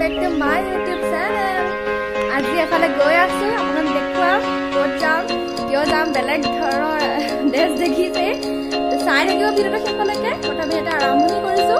back to my YouTube channel. আজি এফালে গৈ আছো আপোনাক দেখুৱাম ক'ত যাম কিয় যাম বেলেগ ধৰণৰ দেশ দেখিছে চাই থাকিব ভিডিঅ'টো শেষলৈকে প্ৰথমে এটা আৰম্ভণি কৰিছো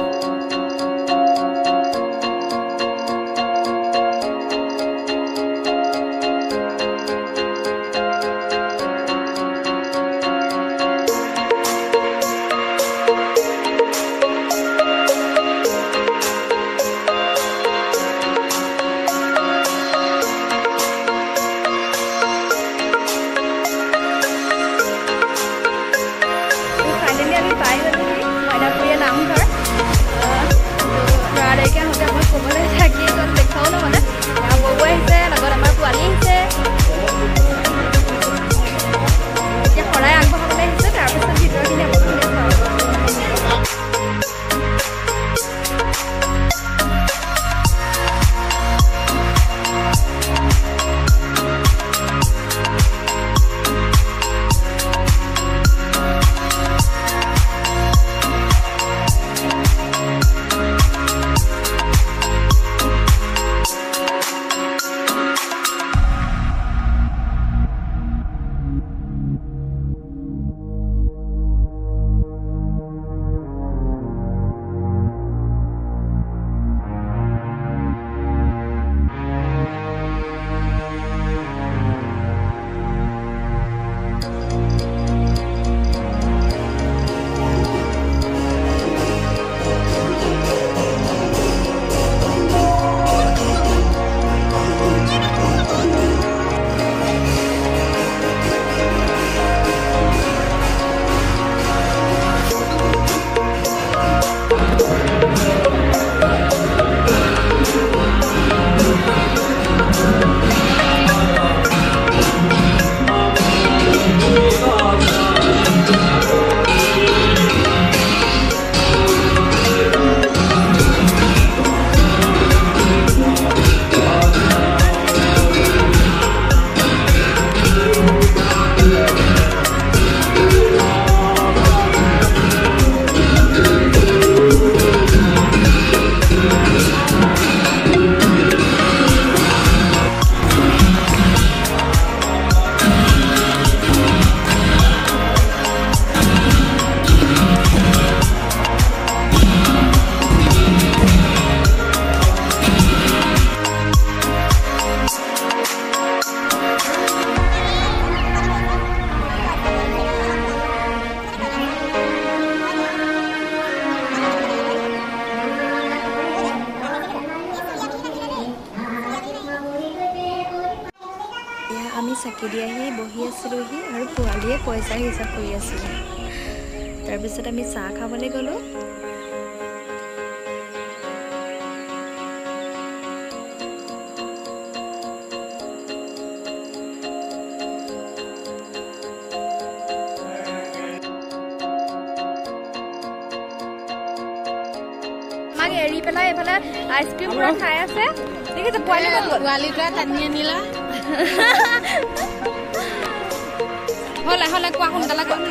আমি চাকি দি আহি বহি আছিলোহি আৰু পোৱালীয়ে পইচা হিচাপ কৰি আছিলে তাৰপিছত আমি চাহ খাবলৈ গ'লো আমাক এৰি পেলাই এইফালে আইচক্ৰীম পুৰা খাই আছে দেখিছে পোৱালীটোৱে টানি আনিলা হলে হলে কোৱা সোনকালে কোৱা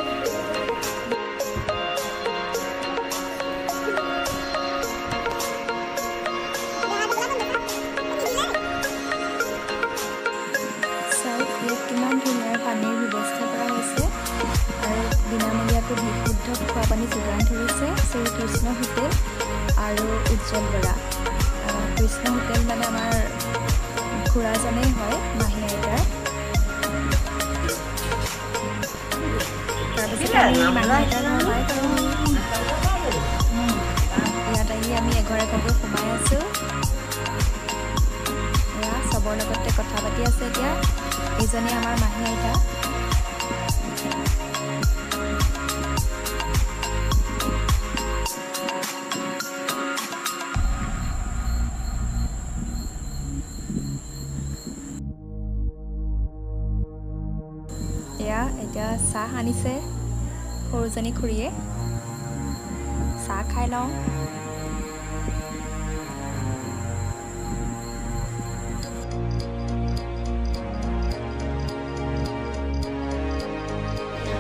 কিমান ধুনীয়া পানীৰ ব্যৱস্থা কৰা হৈছে আৰু বিনামূলীয়াকৈ বিশুদ্ধ খোৱা পানী যোগান ধৰিছে শ্ৰীকৃষ্ণ হোটেল আৰু উজ্জ্বল বৰা কৃষ্ণ হোটেল মানে আমাৰ খুৰাজনেই হয় মাহী আইতাৰ তাৰপিছত আমি মাহী আইতাৰ ইয়াত আহি আমি এঘৰ এঘৰকৈ সোমাই আছোঁ এয়া চবৰ লগতে কথা পাতি আছে এতিয়া এইজনী আমাৰ মাহী আইতা এতিয়া চাহ আনিছে সৰুজনী খুৰীয়ে চাহ খাই লওঁ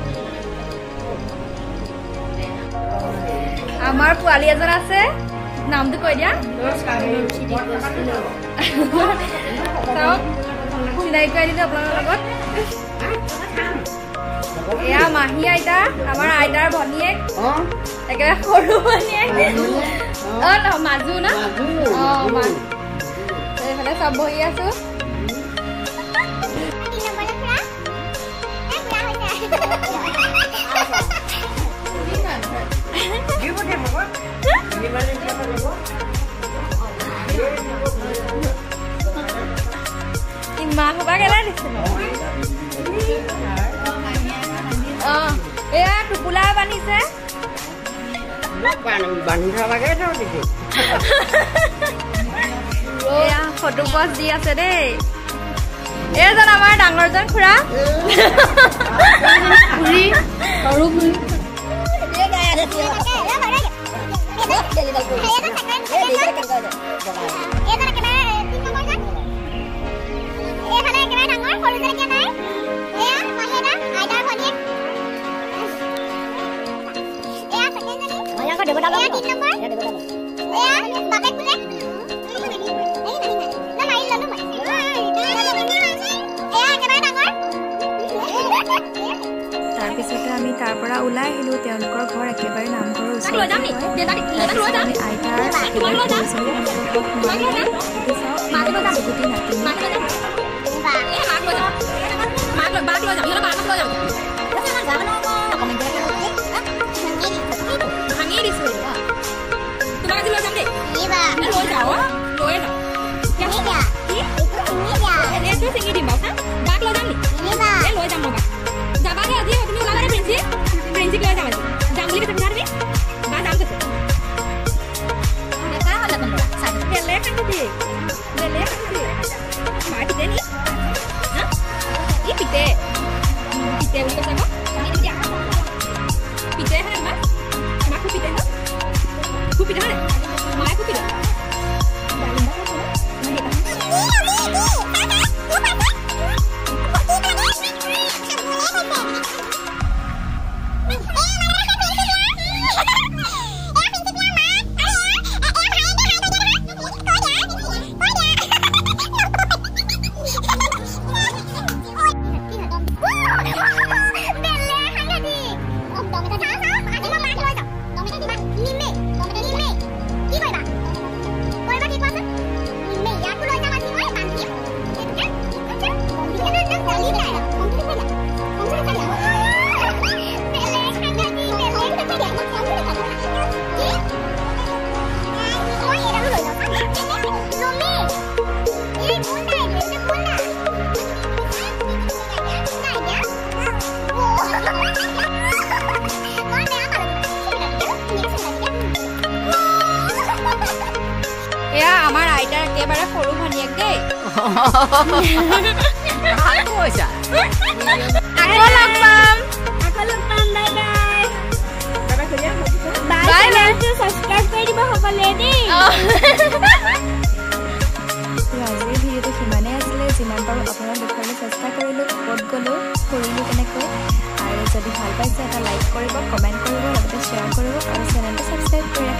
আমাৰ পোৱালি এজন আছে নামটো কৈ দিয়া চাওক চিনাকি কৰি দিলোঁ আপোনালোকৰ লগত এয়া মাহী আইতা আমাৰ আইতাৰ ভনীয়েক একেবাৰে সৰু ভনীয়েক মাজু ন এইফালে চব বহি আছো ইমান সবা কেলা দিছে এয়া টোপোলা বান্ধিছে এয়া ফটো পষ্ট দি আছে দেই এইজন আমাৰ ডাঙৰজন খুৰা খুৰী সৰু খুৰী তাৰপিছতে আমি তাৰ পৰা ওলাই আহিলোঁ তেওঁলোকৰ ঘৰ একেবাৰে নামঘৰৰ ওচৰতে হয় আমি আইতাৰ আমাৰ আইতাৰ একেবাৰে সৰু ভনীয়েক দেই আজিৰ ভিডিঅ'টো সিমানেই আছিলে যিমান পাৰোঁ আপোনাক দেখুৱাবলৈ চেষ্টা কৰিলোঁ ক'ত গ'লোঁ ফুৰিলোঁ কেনেকৈ আৰু যদি ভাল পাইছে এটা লাইক কৰিব কমেণ্ট কৰিব লগতে শ্বেয়াৰ কৰিব আৰু চেনেলটো ছাবস্ক্ৰাইব কৰি